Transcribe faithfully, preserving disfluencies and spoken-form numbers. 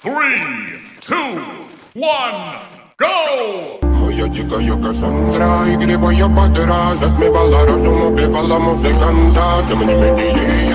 three, two, one, go! Моя дикая Кассандра, игривая подра, затмевала разум, убивала музыканта. Тем не менее